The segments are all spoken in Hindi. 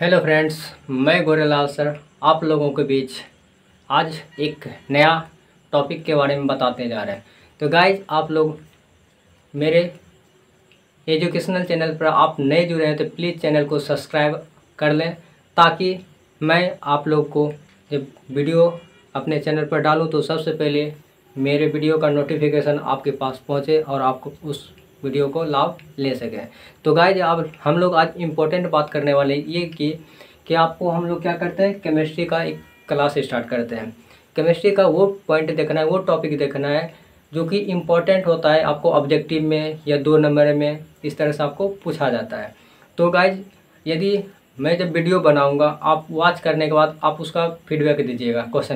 हेलो फ्रेंड्स, मैं गोरेलाल सर आप लोगों के बीच आज एक नया टॉपिक के बारे में बताते जा रहे हैं। तो गाइज, आप लोग मेरे एजुकेशनल चैनल पर आप नए जुड़े हैं तो प्लीज़ चैनल को सब्सक्राइब कर लें, ताकि मैं आप लोग को जब वीडियो अपने चैनल पर डालूं तो सबसे पहले मेरे वीडियो का नोटिफिकेशन आपके पास पहुंचे और आपको उस वीडियो को लाभ ले सकें। तो गाइज, अब हम लोग आज इम्पोर्टेंट बात करने वाले ये कि आपको हम लोग क्या करते हैं, केमिस्ट्री का एक क्लास स्टार्ट करते हैं। केमिस्ट्री का वो पॉइंट देखना है, वो टॉपिक देखना है जो कि इम्पोर्टेंट होता है, आपको ऑब्जेक्टिव में या 2 नंबर में इस तरह से आपको पूछा जाता है। तो गाइज, यदि मैं जब वीडियो बनाऊंगा, आप वॉच करने के बाद आप उसका फीडबैक दीजिएगा। क्वेश्चन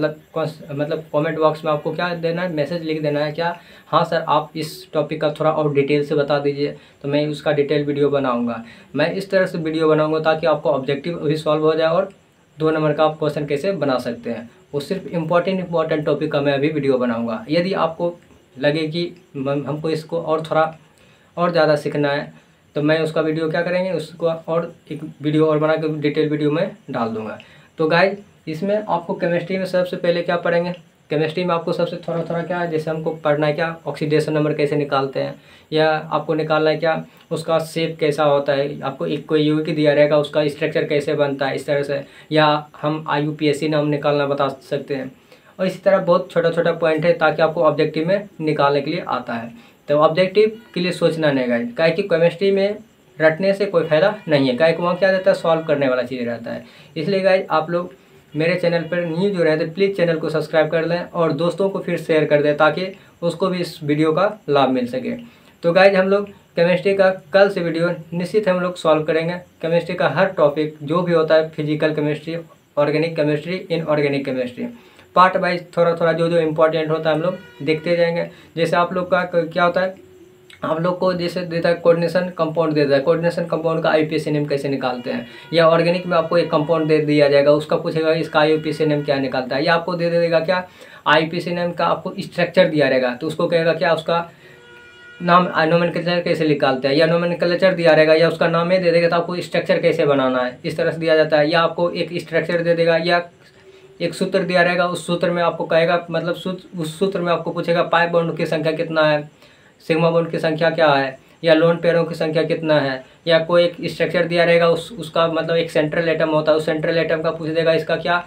मतलब कमेंट बॉक्स में आपको क्या देना है, मैसेज लिख देना है क्या, हाँ सर आप इस टॉपिक का थोड़ा और डिटेल से बता दीजिए, तो मैं उसका डिटेल वीडियो बनाऊंगा। मैं इस तरह से वीडियो बनाऊंगा ताकि आपको ऑब्जेक्टिव भी सॉल्व हो जाए और 2 नंबर का आप क्वेश्चन कैसे बना सकते हैं, वो सिर्फ इम्पॉर्टेंट टॉपिक का मैं अभी वीडियो बनाऊँगा। यदि आपको लगे कि हमको इसको और थोड़ा और ज़्यादा सीखना है तो मैं उसका वीडियो क्या करेंगे, उसको और एक वीडियो और बना के डिटेल वीडियो में डाल दूंगा। तो गाइज, इसमें आपको केमिस्ट्री में सबसे पहले क्या पढ़ेंगे, केमिस्ट्री में आपको सबसे थोड़ा क्या है, जैसे हमको पढ़ना है क्या, ऑक्सीडेशन नंबर कैसे निकालते हैं, या आपको निकालना है क्या उसका शेप कैसा होता है, आपको एक कोई यौगिक दिया रहेगा उसका स्ट्रक्चर कैसे बनता है इस तरह से, या हम IUPAC नाम निकालना बता सकते हैं। और इसी तरह बहुत छोटा पॉइंट है ताकि आपको ऑब्जेक्टिव में निकालने के लिए आता है। तो ऑब्जेक्टिव के लिए सोचना नहीं गाइस, काहे कि केमिस्ट्री में रटने से कोई फायदा नहीं है, काहे कि वहाँ क्या रहता है, सॉल्व करने वाला चीज़ रहता है। इसलिए गाइस, आप लोग मेरे चैनल पर न्यू जो रहते हैं प्लीज़ चैनल को सब्सक्राइब कर लें और दोस्तों को फिर शेयर कर दें ताकि उसको भी इस वीडियो का लाभ मिल सके। तो गाइज, हम लोग केमिस्ट्री का कल से वीडियो निश्चित हम लोग सॉल्व करेंगे। केमिस्ट्री का हर टॉपिक जो भी होता है, physical chemistry, organic chemistry, inorganic chemistry, part wise थोड़ा जो इम्पोर्टेंट होता है हम लोग देखते जाएंगे। जैसे आप लोग का क्या होता है, आप लोग को जैसे देता है कोऑर्डिनेशन कंपाउंड देता है, कोऑर्डिनेशन कंपाउंड का IUPAC नेम कैसे निकालते हैं, या ऑर्गेनिक में आपको एक कंपाउंड दे दिया जाएगा, उसका पूछेगा इसका IUPAC नेम क्या निकालता है, या आपको दे देगा क्या IUPAC नेम का आपको स्ट्रक्चर दिया रहेगा तो उसको कहेगा क्या उसका नाम नोमेनक्लेचर कैसे निकालते हैं, या नोमेनक्लेचर दिया रहेगा या उसका नाम ही दे देगा तो आपको स्ट्रक्चर कैसे बनाना है, इस तरह से दिया जाता है। या आपको एक स्ट्रक्चर दे देगा या एक सूत्र दिया रहेगा, उस सूत्र में आपको कहेगा मतलब उस सूत्र में आपको पूछेगा पाई बॉन्ड की संख्या कितना है, सिग्मा बॉन्ड की संख्या क्या है, या लोन पेयरों की संख्या कितना है, या कोई एक स्ट्रक्चर दिया रहेगा उसका मतलब एक सेंट्रल एटम होता है, उस सेंट्रल एटम का पूछ देगा इसका क्या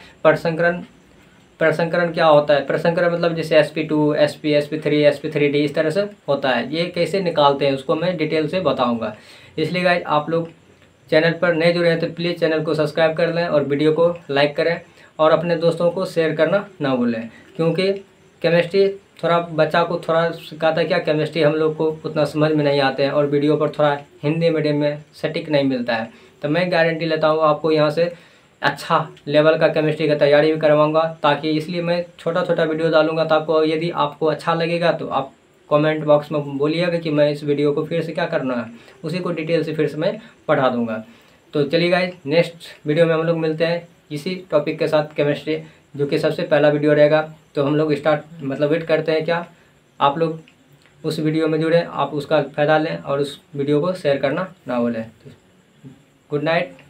प्रसंकरण क्या होता है। प्रसंकरण मतलब जैसे sp2 sp sp3 sp3d इस तरह से होता है, ये कैसे निकालते हैं उसको मैं डिटेल से बताऊंगा। इसलिए गाइज, आप लोग चैनल पर नए जुड़े हैं तो प्लीज़ चैनल को सब्सक्राइब कर लें और वीडियो को लाइक करें और अपने दोस्तों को शेयर करना ना भूलें, क्योंकि केमिस्ट्री थोड़ा बच्चा को थोड़ा सिखाता है क्या, केमिस्ट्री हम लोग को उतना समझ में नहीं आते हैं और वीडियो पर थोड़ा हिंदी मीडियम में सटीक नहीं मिलता है। तो मैं गारंटी लेता हूँ आपको यहाँ से अच्छा लेवल का केमिस्ट्री का तैयारी भी करवाऊँगा, ताकि इसलिए मैं छोटा वीडियो डालूंगा। तो आपको यदि आपको अच्छा लगेगा तो आप कमेंट बॉक्स में बोलिएगा कि मैं इस वीडियो को फिर से क्या करना है, उसी को डिटेल से फिर से मैं पढ़ा दूँगा। तो चलिए गाइज, नेक्स्ट वीडियो में हम लोग मिलते हैं इसी टॉपिक के साथ, केमिस्ट्री जो कि सबसे पहला वीडियो रहेगा। तो हम लोग वेट करते हैं क्या आप लोग उस वीडियो में जुड़े, आप उसका फ़ायदा लें और उस वीडियो को शेयर करना ना भूलें। Good night.